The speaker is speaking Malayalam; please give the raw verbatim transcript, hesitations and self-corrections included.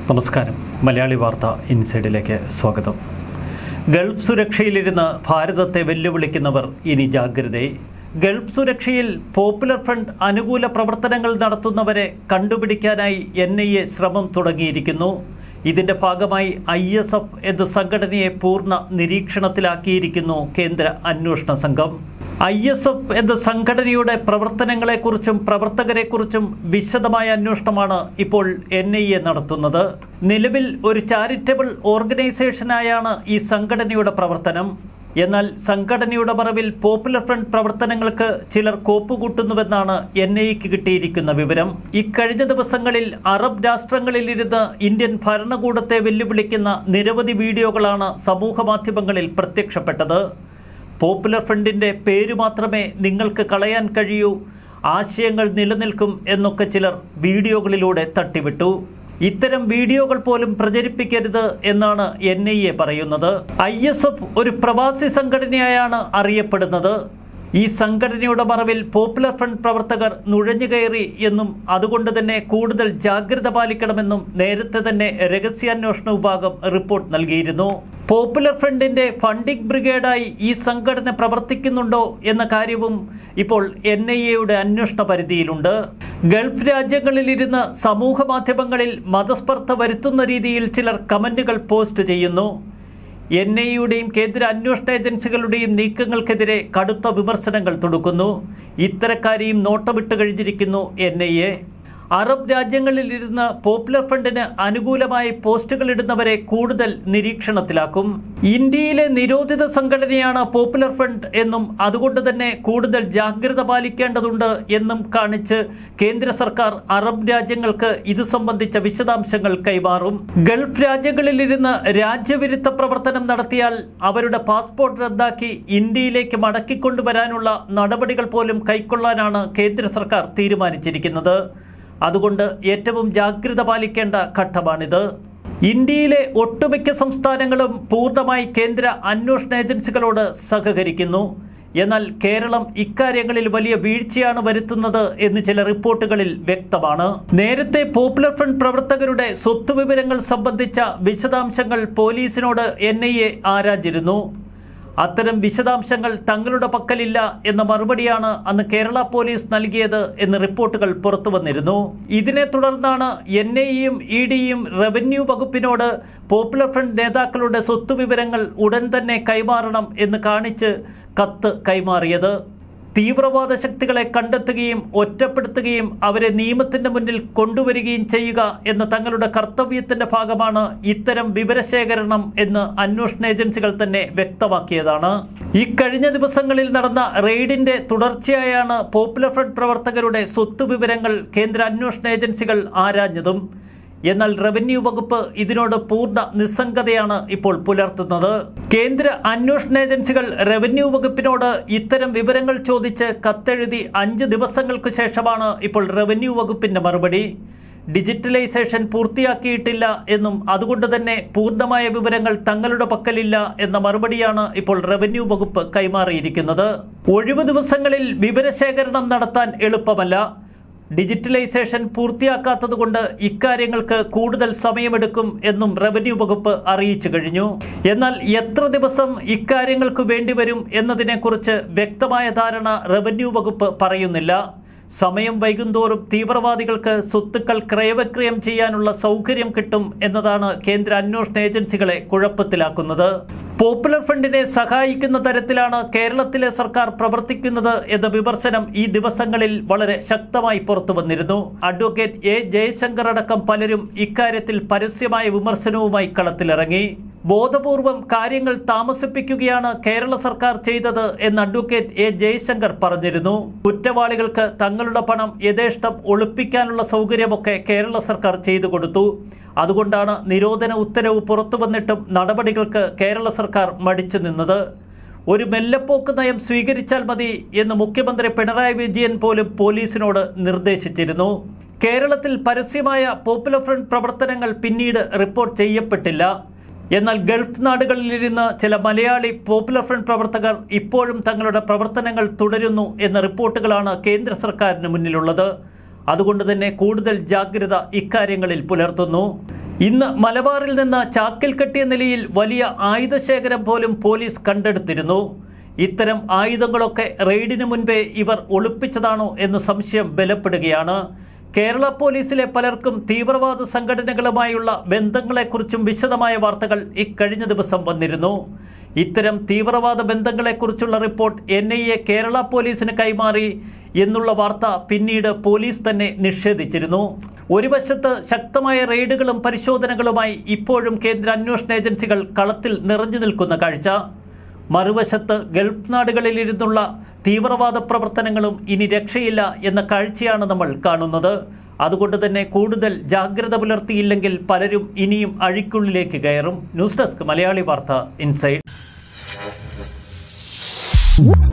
നമസ്കാരം. മലയാളി വാർത്ത ഇൻസൈഡിലേക്ക് സ്വാഗതം. ഗൾഫ് സുരക്ഷയിലിരുന്ന് ഭാരതത്തെ വെല്ലുവിളിക്കുന്നവർ ഇനി ജാഗ്രതയെ. ഗൾഫ് സുരക്ഷയിൽ പോപ്പുലർ ഫ്രണ്ട് അനുകൂല പ്രവർത്തനങ്ങൾ നടത്തുന്നവരെ കണ്ടുപിടിക്കാനായി എൻ ഐ എ ശ്രമം തുടങ്ങിയിരിക്കുന്നു. ഇതിന്റെ ഭാഗമായി ഐ എസ് എഫ് എന്ന സംഘടനയെ പൂർണ്ണ നിരീക്ഷണത്തിലാക്കിയിരിക്കുന്നു കേന്ദ്ര അന്വേഷണ സംഘം. ഐ എസ് എഫ് എന്ന സംഘടനയുടെ പ്രവർത്തനങ്ങളെക്കുറിച്ചും പ്രവർത്തകരെക്കുറിച്ചും വിശദമായ അന്വേഷണമാണ് ഇപ്പോൾ എൻ ഐ എ നടത്തുന്നത്. നിലവിൽ ഒരു ചാരിറ്റബിൾ ഓർഗനൈസേഷനായാണ് ഈ സംഘടനയുടെ പ്രവർത്തനം. എന്നാൽ സംഘടനയുടെ മറവിൽ പോപ്പുലർ ഫ്രണ്ട് പ്രവർത്തനങ്ങൾക്ക് ചിലർ കോപ്പുകൂട്ടുന്നുവെന്നാണ് എൻ ഐ എക്ക് കിട്ടിയിരിക്കുന്ന വിവരം. ഇക്കഴിഞ്ഞ ദിവസങ്ങളിൽ അറബ് രാഷ്ട്രങ്ങളിലിരുന്ന് ഇന്ത്യൻ ഭരണകൂടത്തെ വെല്ലുവിളിക്കുന്ന നിരവധി വീഡിയോകളാണ് സമൂഹ മാധ്യമങ്ങളിൽ പ്രത്യക്ഷപ്പെട്ടത്. പോപ്പുലർ ഫ്രണ്ടിൻ്റെ പേര് മാത്രമേ നിങ്ങൾക്ക് കളയാൻ കഴിയൂ, ആശയങ്ങൾ നിലനിൽക്കും എന്നൊക്കെ ചിലർ വീഡിയോകളിലൂടെ തട്ടിവിട്ടു. ഇത്തരം വീഡിയോകൾ പോലും പ്രചരിപ്പിക്കരുത് എന്നാണ് എൻ ഐ എ പറയുന്നത്. ഐ എസ് എഫ് ഒരു പ്രവാസി സംഘടനയായാണ് അറിയപ്പെടുന്നത്. ഈ സംഘടനയുടെ മറവിൽ പോപ്പുലർ ഫ്രണ്ട് പ്രവർത്തകർ നുഴഞ്ഞുകയറി എന്നും അതുകൊണ്ട് തന്നെ കൂടുതൽ ജാഗ്രത പാലിക്കണമെന്നും നേരത്തെ തന്നെ രഹസ്യാന്വേഷണ വിഭാഗം റിപ്പോർട്ട് നൽകിയിരുന്നു. പോപ്പുലർ ഫ്രണ്ടിന്റെ ഫണ്ടിംഗ് ബ്രിഗേഡായി ഈ സംഘടന പ്രവർത്തിക്കുന്നുണ്ടോ എന്ന കാര്യവും ഇപ്പോൾ എൻ ഐ എയുടെ അന്വേഷണ പരിധിയിലുണ്ട്. ഗൾഫ് രാജ്യങ്ങളിലിരുന്ന് സമൂഹ മാധ്യമങ്ങളിൽ മതസ്പർദ്ധ വരുത്തുന്ന രീതിയിൽ ചിലർ കമന്റുകൾ പോസ്റ്റ് ചെയ്യുന്നു. എൻ ഐ എയുടെയും കേന്ദ്ര അന്വേഷണ ഏജൻസികളുടെയും നീക്കങ്ങൾക്കെതിരെ കടുത്ത വിമർശനങ്ങൾ തുടക്കുന്നു. ഇത്തരക്കാരെയും നോട്ടമിട്ട് കഴിഞ്ഞിരിക്കുന്നു എൻ ഐ എ. അറബ് രാജ്യങ്ങളിലിരുന്ന് പോപ്പുലർ ഫ്രണ്ടിന് അനുകൂലമായി പോസ്റ്റുകൾ ഇടുന്നവരെ കൂടുതൽ നിരീക്ഷണത്തിലാക്കും. ഇന്ത്യയിലെ നിരോധിത സംഘടനയാണ് പോപ്പുലർ ഫ്രണ്ട് എന്നും അതുകൊണ്ട് തന്നെ കൂടുതൽ ജാഗ്രത പാലിക്കേണ്ടതുണ്ട് എന്നും കാണിച്ച് കേന്ദ്ര സർക്കാർ അറബ് രാജ്യങ്ങൾക്ക് ഇത് സംബന്ധിച്ച വിശദാംശങ്ങൾ കൈമാറും. ഗൾഫ് രാജ്യങ്ങളിലിരുന്ന് രാജ്യവിരുദ്ധ പ്രവർത്തനം നടത്തിയാൽ അവരുടെ പാസ്പോർട്ട് റദ്ദാക്കി ഇന്ത്യയിലേക്ക് മടക്കിക്കൊണ്ടുവരാനുള്ള നടപടികൾ പോലും കൈക്കൊള്ളാനാണ് കേന്ദ്ര സർക്കാർ തീരുമാനിച്ചിരിക്കുന്നത്. അതുകൊണ്ട് ഏറ്റവും ജാഗ്രത പാലിക്കേണ്ട ഘട്ടമാണിത്. ഇന്ത്യയിലെ ഒട്ടുമിക്ക സംസ്ഥാനങ്ങളും പൂർണ്ണമായി കേന്ദ്ര അന്വേഷണ ഏജൻസികളോട് സഹകരിക്കുന്നു. എന്നാൽ കേരളം ഇക്കാര്യങ്ങളിൽ വലിയ വീഴ്ചയാണ് വരുത്തുന്നത് എന്ന് ചില റിപ്പോർട്ടുകളിൽ വ്യക്തമാണ്. നേരത്തെ പോപ്പുലർ ഫ്രണ്ട് പ്രവർത്തകരുടെ സ്വത്ത് വിവരങ്ങൾ സംബന്ധിച്ച വിശദാംശങ്ങൾ പോലീസിനോട് എൻ ഐ എ ആരാഞ്ഞിരുന്നു. അത്തരം വിശദാംശങ്ങൾ തങ്ങളുടെ പക്കലില്ല എന്ന മറുപടിയാണ് അന്ന് കേരള പോലീസ് നൽകിയത് എന്ന് റിപ്പോർട്ടുകൾ പുറത്തു വന്നിരുന്നു. ഇതിനെ തുടർന്നാണ് എൻ ഐ എയും ഇ ഡിയും റവന്യൂ വകുപ്പിനോട് പോപ്പുലർ ഫ്രണ്ട് നേതാക്കളുടെ സ്വത്തുവിവരങ്ങൾ ഉടൻ തന്നെ കൈമാറണം എന്ന് കാണിച്ച് കത്ത് കൈമാറിയത്. തീവ്രവാദ ശക്തികളെ കണ്ടെത്തുകയും ഒറ്റപ്പെടുത്തുകയും അവരെ നിയമത്തിന്റെ മുന്നിൽ കൊണ്ടുവരികയും ചെയ്യുക എന്ന തങ്ങളുടെ കർത്തവ്യത്തിന്റെ ഭാഗമാണ് ഇത്തരം വിവരശേഖരണം എന്ന് അന്വേഷണ ഏജൻസികൾ തന്നെ വ്യക്തമാക്കിയതാണ്. ഈ കഴിഞ്ഞ ദിവസങ്ങളിൽ നടന്ന റെയ്ഡിന്റെ തുടർച്ചയായാണ് പോപ്പുലർ ഫ്രണ്ട് പ്രവർത്തകരുടെ സ്വത്ത് വിവരങ്ങൾ കേന്ദ്ര അന്വേഷണ ഏജൻസികൾ ആരാഞ്ഞതും. എന്നാൽ റവന്യൂ വകുപ്പ് ഇതിനോട് പൂർണ്ണ നിസ്സംഗതയാണ് ഇപ്പോൾ പുലർത്തുന്നത്. കേന്ദ്ര അന്വേഷണ ഏജൻസികൾ റവന്യൂ വകുപ്പിനോട് ഇത്തരം വിവരങ്ങൾ ചോദിച്ച് കത്തെഴുതി അഞ്ച് ദിവസങ്ങൾക്ക് ശേഷമാണ് ഇപ്പോൾ റവന്യൂ വകുപ്പിന്റെ മറുപടി. ഡിജിറ്റലൈസേഷൻ പൂർത്തിയാക്കിയിട്ടില്ല എന്നും അതുകൊണ്ട് തന്നെ പൂർണ്ണമായ വിവരങ്ങൾ തങ്ങളുടെ പക്കലില്ല എന്ന മറുപടിയാണ് ഇപ്പോൾ റവന്യൂ വകുപ്പ് കൈമാറിയിരിക്കുന്നത്. ഒഴിവു ദിവസങ്ങളിൽ വിവരശേഖരണം നടത്താൻ എളുപ്പമല്ല. ഡിജിറ്റലൈസേഷൻ പൂർത്തിയാക്കാത്തതുകൊണ്ട് ഇക്കാര്യങ്ങൾക്ക് കൂടുതൽ സമയമെടുക്കും എന്നും റവന്യൂ വകുപ്പ് അറിയിച്ചു കഴിഞ്ഞു. എന്നാൽ എത്ര ദിവസം ഇക്കാര്യങ്ങൾക്ക് വേണ്ടിവരും എന്നതിനെക്കുറിച്ച് വ്യക്തമായ ധാരണ റവന്യൂ വകുപ്പ് പറയുന്നില്ല. സമയം വൈകുന്തോറും തീവ്രവാദികൾക്ക് സ്വത്തുക്കൾ ക്രയവിക്രയം ചെയ്യാനുള്ള സൗകര്യം കിട്ടും എന്നതാണ് കേന്ദ്ര അന്വേഷണ ഏജൻസികളെ കുഴപ്പത്തിലാക്കുന്നത്. പോപ്പുലർ ഫ്രണ്ടിനെ സഹായിക്കുന്ന തരത്തിലാണ് കേരളത്തിലെ സർക്കാർ പ്രവർത്തിക്കുന്നത് എന്ന വിമർശനം ഈ ദിവസങ്ങളിൽ വളരെ ശക്തമായി പുറത്തു വന്നിരുന്നു. അഡ്വക്കേറ്റ് എ ജയശങ്കർ അടക്കം പലരും ഇക്കാര്യത്തിൽ പരസ്യമായ വിമർശനവുമായി കളത്തിലിറങ്ങി. ബോധപൂർവം കാര്യങ്ങൾ താമസിപ്പിക്കുകയാണ് കേരള സർക്കാർ ചെയ്തത് എന്ന് അഡ്വക്കേറ്റ് എ ജയശങ്കർ പറഞ്ഞിരുന്നു. കുറ്റവാളികൾക്ക് തങ്ങളുടെ പണം യഥേഷ്ടം ഒളിപ്പിക്കാനുള്ള സൗകര്യമൊക്കെ കേരള സർക്കാർ ചെയ്തു കൊടുത്തു. അതുകൊണ്ടാണ് നിരോധന ഉത്തരവ് പുറത്തു വന്നിട്ടും നടപടികൾക്ക് കേരള സർക്കാർ മടിച്ചു നിന്നത്. ഒരു മെല്ലപ്പോക്ക് നയം സ്വീകരിച്ചാൽ മതി എന്ന് മുഖ്യമന്ത്രി പിണറായി വിജയൻ പോലും പോലീസിനോട് നിർദ്ദേശിച്ചിരുന്നു. കേരളത്തിൽ പരസ്യമായ പോപ്പുലർ ഫ്രണ്ട് പ്രവർത്തനങ്ങൾ പിന്നീട് റിപ്പോർട്ട് ചെയ്യപ്പെട്ടില്ല. എന്നാൽ ഗൾഫ് നാടുകളിലിരുന്ന് ചില മലയാളി പോപ്പുലർ ഫ്രണ്ട് പ്രവർത്തകർ ഇപ്പോഴും തങ്ങളുടെ പ്രവർത്തനങ്ങൾ തുടരുന്നു എന്ന റിപ്പോർട്ടുകളാണ് കേന്ദ്ര സർക്കാരിന് മുന്നിലുള്ളത്. അതുകൊണ്ട് തന്നെ കൂടുതൽ ജാഗ്രത ഇക്കാര്യങ്ങളിൽ പുലർത്തുന്നു. ഇന്ന് മലബാറിൽ നിന്ന് ചാക്കിൽ കെട്ടിയ നിലയിൽ വലിയ ആയുധശേഖരം പോലും പോലീസ് കണ്ടെടുത്തിരുന്നു. ഇത്തരം ആയുധങ്ങളൊക്കെ റെയ്ഡിന് മുൻപേ ഇവർ ഒളിപ്പിച്ചതാണോ എന്ന സംശയം ബലപ്പെടുകയാണ്. കേരള പോലീസിലെ പലർക്കും തീവ്രവാദ സംഘടനകളുമായുള്ള ബന്ധങ്ങളെക്കുറിച്ചും വിശദമായ വാർത്തകൾ ഇക്കഴിഞ്ഞ ദിവസം വന്നിരുന്നു. ഇത്തരം തീവ്രവാദ ബന്ധങ്ങളെക്കുറിച്ചുള്ള report N I A Kerala പോലീസിന് കൈമാറി എന്നുള്ള വാർത്ത പിന്നീട് പോലീസ് തന്നെ നിഷേധിച്ചിരുന്നു. ഒരു വശത്ത് ശക്തമായ റെയ്ഡുകളും പരിശോധനകളുമായി ഇപ്പോഴും കേന്ദ്ര അന്വേഷണ ഏജൻസികൾ കളത്തിൽ നിറഞ്ഞു നിൽക്കുന്ന കാഴ്ച. മറുവശത്ത് ഗൾഫ് നാടുകളിലിരുന്നുള്ള തീവ്രവാദ പ്രവർത്തനങ്ങളും ഇനി രക്ഷയില്ല എന്ന കാഴ്ചയാണ് നമ്മൾ കാണുന്നത്. അതുകൊണ്ട് തന്നെ കൂടുതൽ ജാഗ്രത പുലർത്തിയില്ലെങ്കിൽ പലരും ഇനിയും അഴിക്കുള്ളിലേക്ക് കയറും. ന്യൂസ് ഡെസ്ക് മലയാളി വാർത്ത ഇൻസൈഡ്.